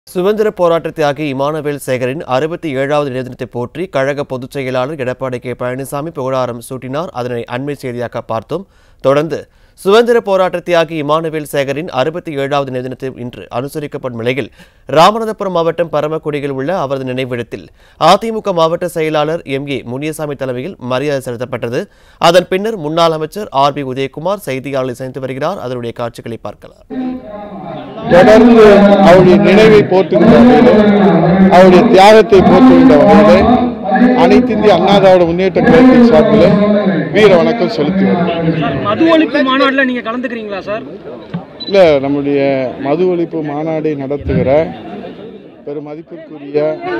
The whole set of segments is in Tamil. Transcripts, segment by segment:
சுதந்திர போராட்ட தியாகி இமானுவேல் சேகரின் 67வது நினைவு தினத்தை போற்றி கழக பொதுச் செயலாளர் எடப்பாடி கே பழனிசாமி புகழாரம் சூட்டினார். அதனை அண்மை செய்தியாக பார்த்தோம். தொடர்ந்து சுதந்திர போராட்ட தியாகி இமானுவேல் சேகரின் 67வது நினைவு தினத்தை இன்று அனுசரிக்கப்படும் நிலையில் ராமநாதபுரம் மாவட்டம் பரமக்குடியில் உள்ள அவரது நினைவிடத்தில் அதிமுக மாவட்ட செயலாளர் எம்.ஏ. முனியசாமி தலைமையில் மரியாதை செலுத்தப்பட்டது. அதன் பின்னர் முன்னாள் அமைச்சர் ஆர்.பி. உதயகுமார் செய்தியாளர்களை சந்தித்து வருகிறார். அதனுடைய காட்சிகளை பார்க்கலாம். தொடர்ந்து அவருடைய நினைவை போற்றுகின்ற வகையிலே, அவருடைய தியாகத்தை போற்றுகின்ற வகையிலே அனைத்து இந்திய அண்ணா திராவிட முன்னேற்ற கழகத்தின் சார்பில் வீர வணக்கம் செலுத்தி வருகிறோம். மது ஒழிப்பு மாநாட்டில் நீங்க கலந்துக்கிறீங்களா சார்? இல்லை, நம்முடைய மது ஒழிப்பு மாநாடை நடத்துகிற பெருமதிப்பிற்குரிய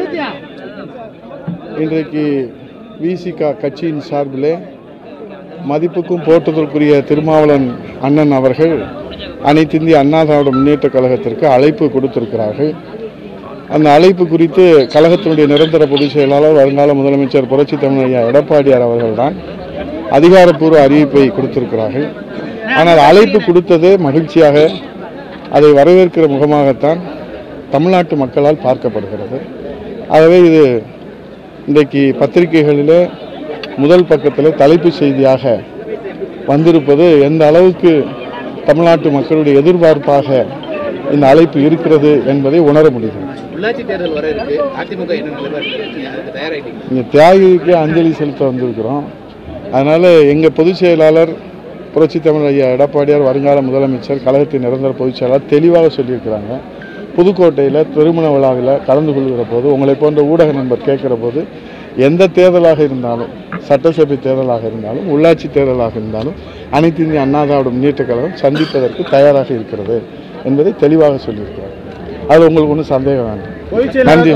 இன்றைக்கு விசிக கட்சியின் சார்பிலே மதிப்புக்கும் போற்றுதலுக்குரிய திருமாவளவன் அண்ணன் அவர்கள் அனைத்து இந்திய அண்ணா திராவிட முன்னேற்ற கழகத்திற்கு அழைப்பு கொடுத்திருக்கிறார்கள். அந்த அழைப்பு குறித்து கழகத்தினுடைய நிரந்தர பொதுச் செயலாளர் வருங்கால முதலமைச்சர் புரட்சி தமிழ் ஐயா எடப்பாடியார் அவர்கள்தான் அதிகாரப்பூர்வ அறிவிப்பை கொடுத்திருக்கிறார்கள். ஆனால் அழைப்பு கொடுத்தது மகிழ்ச்சியாக, அதை வரவேற்கிற முகமாகத்தான் தமிழ்நாட்டு மக்களால் பார்க்கப்படுகிறது. ஆகவே இது இன்றைக்கு பத்திரிகைகளிலே முதல் பக்கத்தில் தலைப்பு செய்தியாக வந்திருப்பது எந்த அளவுக்கு தமிழ்நாட்டு மக்களுடைய எதிர்பார்ப்பாக இந்த அழைப்பு இருக்கிறது என்பதை உணர முடிகிறது. உள்ளாட்சி தேர்தல் வர இருக்கு. அதிமுக என்ன நிலைப்பாடு? இங்கே தியாகிக்கு அஞ்சலி செலுத்த வந்திருக்கிறோம். அதனால எங்கள் பொதுச் செயலாளர் புரட்சி தமிழ் ஐயா எடப்பாடியார் வருங்கால முதலமைச்சர் கழகத்தின் நிரந்தர பொதுச் செயலாளர் தெளிவாக சொல்லியிருக்கிறாங்க. புதுக்கோட்டையில் திருமண விழாவில் கலந்து கொள்கிற போது உங்களை போன்ற ஊடக நண்பர் கேட்கிற போது எந்த தேர்தலாக இருந்தாலும், சட்டசபை தேர்தலாக இருந்தாலும், உள்ளாட்சி தேர்தலாக இருந்தாலும் அனைத்து இந்திய அண்ணா திராவிட முன்னேற்ற கழகம் சந்திப்பதற்கு தயாராக இருக்கிறது என்பதை தெளிவாக சொல்லியிருக்கிறார். அது உங்களுக்கு ஒன்றும் சந்தேகம் வேண்டாம். நன்றி.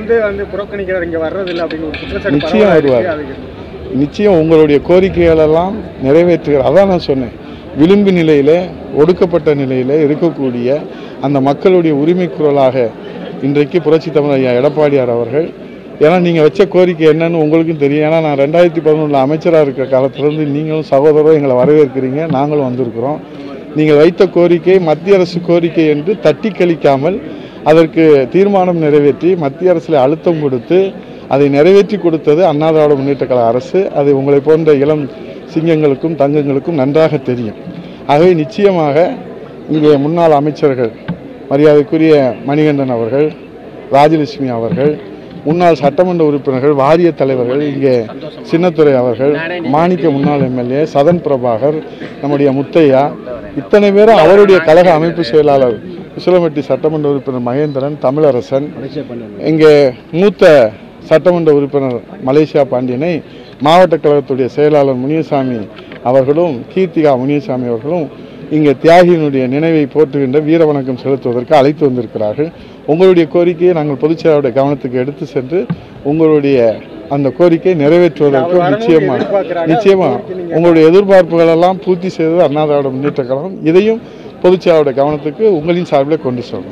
நிச்சயம் வருவார். நிச்சயம் உங்களுடைய கோரிக்கைகளெல்லாம் நிறைவேற்றுகிறார். அதான் நான் சொன்னேன், விளிம்பு நிலையில், ஒடுக்கப்பட்ட நிலையில் இருக்கக்கூடிய அந்த மக்களுடைய உரிமை குரலாக இன்றைக்கு புரட்சி தமிழ் ஐயா எடப்பாடியார் அவர்கள், ஏன்னா நீங்கள் வச்ச கோரிக்கை என்னன்னு உங்களுக்கும் தெரியும். ஏன்னா நான் 2011 அமைச்சராக இருக்கிற காலத்திலிருந்து நீங்களும் சகோதரரும் எங்களை வரவேற்கிறீங்க, நாங்களும் வந்திருக்கிறோம். நீங்கள் வைத்த கோரிக்கை மத்திய அரசு கோரிக்கை என்று தட்டி கழிக்காமல் அதற்கு தீர்மானம் நிறைவேற்றி மத்திய அரசில் அழுத்தம் கொடுத்து அதை நிறைவேற்றி கொடுத்தது அண்ணா திராவிட முன்னேற்ற கழக அரசு. அது உங்களை போன்ற இளம் சிங்கங்களுக்கும் தங்கங்களுக்கும் நன்றாக தெரியும். ஆகவே நிச்சயமாக இங்கே முன்னாள் அமைச்சர்கள் மரியாதைக்குரிய மணிகண்டன் அவர்கள், ராஜலட்சுமி அவர்கள், முன்னாள் சட்டமன்ற உறுப்பினர்கள், வாரிய தலைவர்கள், இங்கே சின்னத்துரை அவர்கள், மாணிக்க முன்னாள் எம்எல்ஏ, சதன் பிரபாகர், நம்முடைய முத்தையா, இத்தனை பேரும் அவருடைய கழக அமைப்பு செயலாளர் உசிலம்பட்டி சட்டமன்ற உறுப்பினர் மகேந்திரன், தமிழரசன், இங்கே மூத்த சட்டமன்ற உறுப்பினர் மலேசியா பாண்டியனை மாவட்ட கழகத்துடைய செயலாளர் முனியசாமி அவர்களும், கீர்த்திகா முனியசாமி அவர்களும் இங்கே தியாகியினுடைய நினைவை போற்றுகின்ற வீர வணக்கம் செலுத்துவதற்கு அழைத்து வந்திருக்கிறார்கள். உங்களுடைய கோரிக்கையை நாங்கள் பொதுச் செயலாளருடைய கவனத்துக்கு எடுத்து சென்று உங்களுடைய அந்த கோரிக்கையை நிறைவேற்றுவதற்கு நிச்சயமாக உங்களுடைய எதிர்பார்ப்புகள் எல்லாம் பூர்த்தி செய்தது அண்ணா திராவிட முன்னேற்ற கழகம். இதையும் பொதுச் செயலாளருடைய கவனத்துக்கு உங்களின் சார்பில் கொண்டு சொல்றோம்.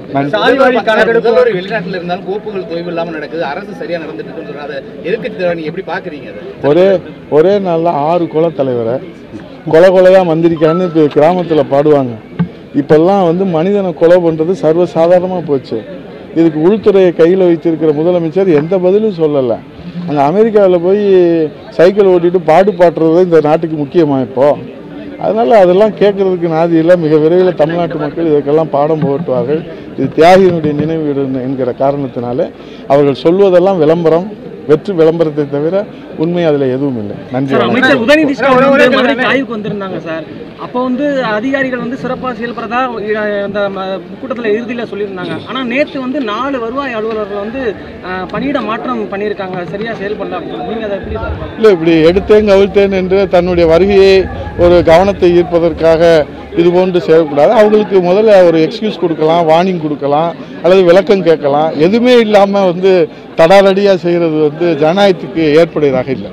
வெளிநாட்டில் இருந்தாலும் கோப்புகள் தொய்வு இல்லாமல் நடக்குது, அரசு சரியா நடந்துட்டு எப்படி பாக்குறீங்க? ஒரே நாளில் 6 குல தலைவரை கொலையா மந்திரிக்கான்னு இப்போ கிராமத்தில் பாடுவாங்க. இப்பெல்லாம் மனிதனை கொலை பண்ணுறது சர்வசாதாரணமாக போச்சு. இதுக்கு உள்துறையை கையில் வைத்திருக்கிற முதலமைச்சர் எந்த பதிலும் சொல்லலை. அங்கே அமெரிக்காவில் போய் சைக்கிள் ஓட்டிட்டு பாடுறது இந்த நாட்டுக்கு முக்கியமாக இப்போது. அதனால் அதெல்லாம் கேட்குறதுக்கு நாதி இல்லை. மிக விரைவில் தமிழ்நாட்டு மக்கள் இதற்கெல்லாம் பாடம் புகட்டுவார்கள். இது தியாகியினுடைய நினைவு என்கிற காரணத்தினால அவர்கள் சொல்வதெல்லாம் விளம்பரம், வெற்று விளம்பரத்தை தவிர உண்மை அதில் எதுவும் இல்லை. நன்றி. அமைச்சர் உதயநிதி ஸ்டாலின் ஆய்வுக்கு வந்திருந்தாங்க சார். அப்போ அதிகாரிகள் சிறப்பாக செயல்படுறதா அந்த கூட்டத்தில் இறுதியில் சொல்லியிருந்தாங்க. ஆனால் நேற்று 4 வருவாய் அலுவலர்கள் பணியிட மாற்றம் பண்ணியிருக்காங்க, சரியா செயல்படலாம். நீங்கள் அதை எப்படி? இல்லை, இப்படி எடுத்தேன் கவிழ்த்தேன் என்று தன்னுடைய வருகையை ஒரு கவனத்தை ஈர்ப்பதற்காக இது போன்று செய்யக்கூடாது. அவங்களுக்கு முதல்ல ஒரு எக்ஸ்கியூஸ் கொடுக்கலாம், வார்னிங் கொடுக்கலாம், அல்லது விளக்கம் கேட்கலாம். எதுவுமே இல்லாமல் தடாலடியாக செய்கிறது ஜனநாயகத்துக்கு ஏற்புடையதாக இல்லை.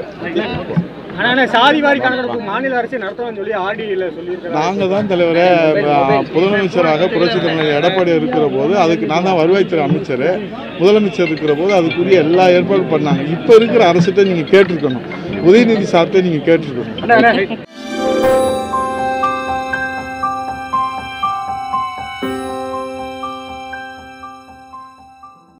நாங்கள் தான் தலைவரே, முதலமைச்சராக புரட்சி தலைவர் எடப்பாடி இருக்கிற போது அதுக்கு நான் தான் வருவாய்த்துறை அமைச்சர், முதலமைச்சர் இருக்கிற போது அதுக்குரிய எல்லா ஏற்பாடும் பண்ணாங்க. இப்போ இருக்கிற அரசிட்ட நீங்கள் கேட்டிருக்கணும், உதயநிதி சார்கிட்ட நீங்கள் கேட்டிருக்கணும்.